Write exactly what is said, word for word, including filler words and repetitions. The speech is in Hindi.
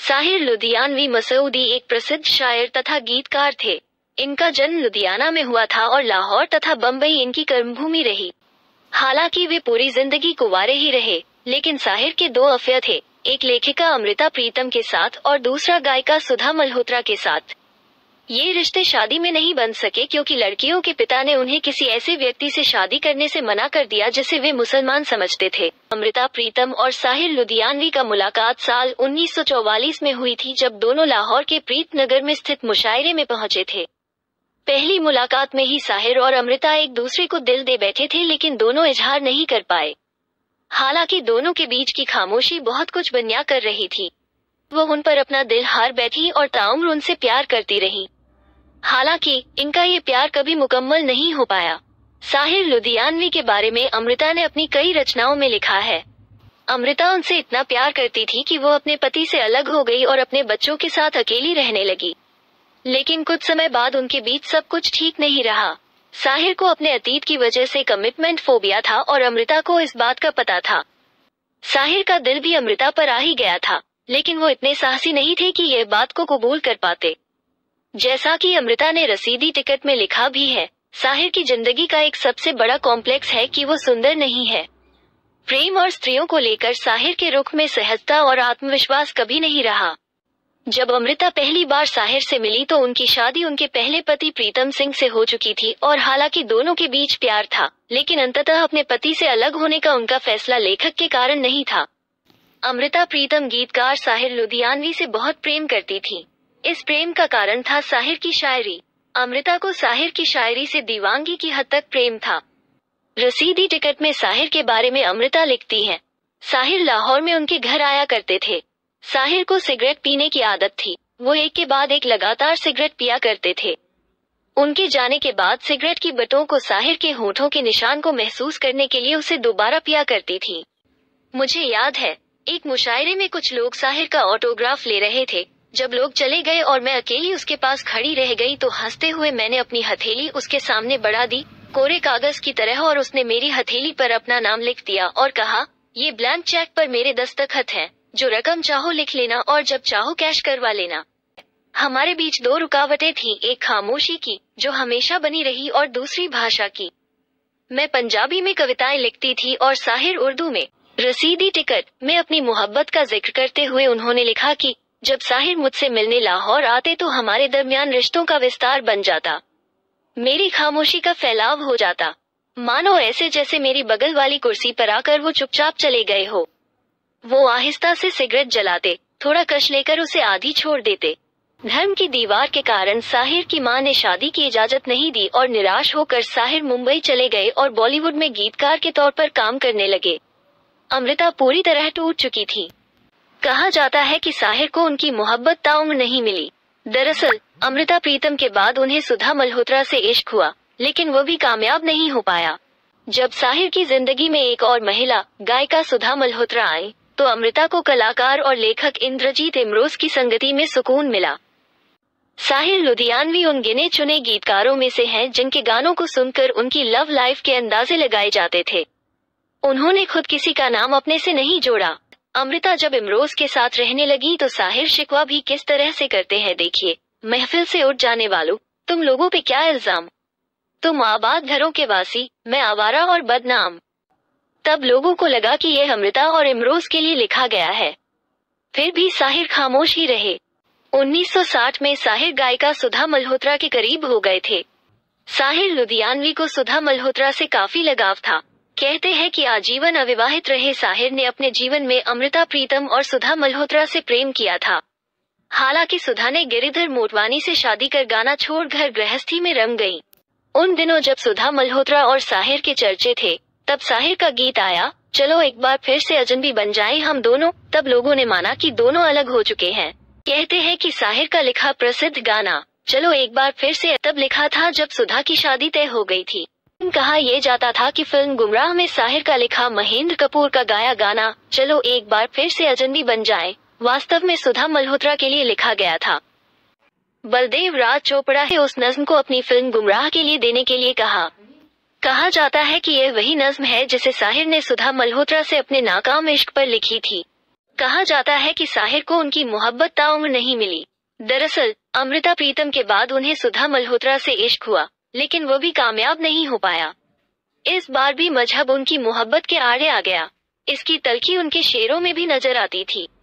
साहिर लुधियानवी मसूदी एक प्रसिद्ध शायर तथा गीतकार थे। इनका जन्म लुधियाना में हुआ था और लाहौर तथा बम्बई इनकी कर्मभूमि रही। हालांकि वे पूरी जिंदगी कुंवारे ही रहे, लेकिन साहिर के दो अफेयर थे, एक लेखिका अमृता प्रीतम के साथ और दूसरा गायिका सुधा मल्होत्रा के साथ। ये रिश्ते शादी में नहीं बन सके क्योंकि लड़कियों के पिता ने उन्हें किसी ऐसे व्यक्ति से शादी करने से मना कर दिया जिसे वे मुसलमान समझते थे। अमृता प्रीतम और साहिर लुधियानवी का मुलाकात साल उन्नीस सौ चौवालीस में हुई थी, जब दोनों लाहौर के प्रीतनगर में स्थित मुशायरे में पहुंचे थे। पहली मुलाकात में ही साहिर और अमृता एक दूसरे को दिल दे बैठे थे, लेकिन दोनों इजहार नहीं कर पाए। हालांकि दोनों के बीच की खामोशी बहुत कुछ बयां कर रही थी। वो उन पर अपना दिल हार बैठी और ताउम्र उनसे प्यार करती रही। हालांकि इनका ये प्यार कभी मुकम्मल नहीं हो पाया। साहिर लुधियानवी के बारे में अमृता ने अपनी कई रचनाओं में लिखा है। अमृता उनसे इतना प्यार करती थी कि वो अपने पति से अलग हो गई और अपने बच्चों के साथ अकेली रहने लगी। लेकिन कुछ समय बाद उनके बीच सब कुछ ठीक नहीं रहा। साहिर को अपने अतीत की वजह से कमिटमेंट फोबिया था और अमृता को इस बात का पता था। साहिर का दिल भी अमृता पर आ ही गया था, लेकिन वो इतने साहसी नहीं थे कि यह बात को कबूल कर पाते। जैसा कि अमृता ने रसीदी टिकट में लिखा भी है, साहिर की जिंदगी का एक सबसे बड़ा कॉम्प्लेक्स है कि वो सुंदर नहीं है। प्रेम और स्त्रियों को लेकर साहिर के रुख में सहजता और आत्मविश्वास कभी नहीं रहा। जब अमृता पहली बार साहिर से मिली तो उनकी शादी उनके पहले पति प्रीतम सिंह से हो चुकी थी और हालांकि दोनों के बीच प्यार था, लेकिन अंततः अपने पति से अलग होने का उनका फैसला लेखक के कारण नहीं था। अमृता प्रीतम गीतकार साहिर लुधियानवी से बहुत प्रेम करती थी। इस प्रेम का कारण था साहिर की शायरी। अमृता को साहिर की शायरी से दीवानगी की हद तक प्रेम था। रसीदी टिकट में साहिर के बारे में अमृता लिखती हैं, साहिर लाहौर में उनके घर आया करते थे। साहिर को सिगरेट पीने की आदत थी। वो एक के बाद एक लगातार सिगरेट पिया करते थे। उनके जाने के बाद सिगरेट की बटों को साहिर के होठों के निशान को महसूस करने के लिए उसे दोबारा पिया करती थी। मुझे याद है, एक मुशायरे में कुछ लोग साहिर का ऑटोग्राफ ले रहे थे। जब लोग चले गए और मैं अकेली उसके पास खड़ी रह गई तो हंसते हुए मैंने अपनी हथेली उसके सामने बढ़ा दी, कोरे कागज की तरह, और उसने मेरी हथेली पर अपना नाम लिख दिया और कहा, ये ब्लैंक चेक पर मेरे दस्तखत हैं, जो रकम चाहो लिख लेना और जब चाहो कैश करवा लेना। हमारे बीच दो रुकावटें थी, एक खामोशी की जो हमेशा बनी रही और दूसरी भाषा की। मैं पंजाबी में कविताएं लिखती थी और साहिर उर्दू में। रसीदी टिकट में अपनी मोहब्बत का जिक्र करते हुए उन्होंने लिखा कि जब साहिर मुझसे मिलने लाहौर आते तो हमारे दरमियान रिश्तों का विस्तार बन जाता। मेरी खामोशी का फैलाव हो जाता, मानो ऐसे जैसे मेरी बगल वाली कुर्सी पर आकर वो चुपचाप चले गए हो। वो आहिस्ता से सिगरेट जलाते, थोड़ा कश लेकर उसे आधी छोड़ देते। धर्म की दीवार के कारण साहिर की मां ने शादी की इजाजत नहीं दी और निराश होकर साहिर मुंबई चले गए और बॉलीवुड में गीतकार के तौर पर काम करने लगे। अमृता पूरी तरह टूट चुकी थी। कहा जाता है कि साहिर को उनकी मोहब्बत ताउम्र नहीं मिली। दरअसल अमृता प्रीतम के बाद उन्हें सुधा मल्होत्रा से इश्क हुआ, लेकिन वो भी कामयाब नहीं हो पाया। जब साहिर की जिंदगी में एक और महिला गायिका सुधा मल्होत्रा आई तो अमृता को कलाकार और लेखक इंद्रजीत इमरोज की संगति में सुकून मिला। साहिर लुधियानवी उन गिने चुने गीतकारों में से हैं जिनके गानों को सुनकर उनकी लव लाइफ के अंदाजे लगाए जाते थे। उन्होंने खुद किसी का नाम अपने से नहीं जोड़ा। अमृता जब इमरोज के साथ रहने लगी तो साहिर शिकवा भी किस तरह से करते हैं, देखिए। महफिल से उठ जाने वालों, तुम लोगों पे क्या इल्जाम, तुम आबाद घरों के वासी, मैं आवारा और बदनाम। तब लोगों को लगा कि यह अमृता और इमरोज के लिए लिखा गया है। फिर भी साहिर खामोश ही रहे। उन्नीस सौ साठ में साहिर गायिका सुधा मल्होत्रा के करीब हो गए थे। साहिर लुधियानवी को सुधा मल्होत्रा से काफी लगाव था। कहते हैं कि आजीवन अविवाहित रहे साहिर ने अपने जीवन में अमृता प्रीतम और सुधा मल्होत्रा से प्रेम किया था। हालांकि सुधा ने गिरिधर मोटवानी से शादी कर गाना छोड़ घर गृहस्थी में रम गई। उन दिनों जब सुधा मल्होत्रा और साहिर के चर्चे थे, तब साहिर का गीत आया, चलो एक बार फिर से अजनबी बन जाएं हम दोनों। तब लोगों ने माना कि दोनों अलग हो चुके हैं। कहते हैं कि साहिर का लिखा प्रसिद्ध गाना चलो एक बार फिर से तब लिखा था जब सुधा की शादी तय हो गई थी। कहा यह जाता था कि फिल्म गुमराह में साहिर का लिखा महेंद्र कपूर का गाया गाना चलो एक बार फिर से अजनबी बन जाए वास्तव में सुधा मल्होत्रा के लिए लिखा गया था। बलदेव राज चोपड़ा ने उस नज्म को अपनी फिल्म गुमराह के लिए देने के लिए कहा। कहा जाता है कि यह वही नज्म है जिसे साहिर ने सुधा मल्होत्रा से अपने नाकाम इश्क पर लिखी थी। कहा जाता है कि साहिर को उनकी मोहब्बत ताउम्र नहीं मिली। दरअसल अमृता प्रीतम के बाद उन्हें सुधा मल्होत्रा से इश्क हुआ, लेकिन वो भी कामयाब नहीं हो पाया। इस बार भी मजहब उनकी मोहब्बत के आड़े आ गया। इसकी तलखी उनके शेरों में भी नजर आती थी।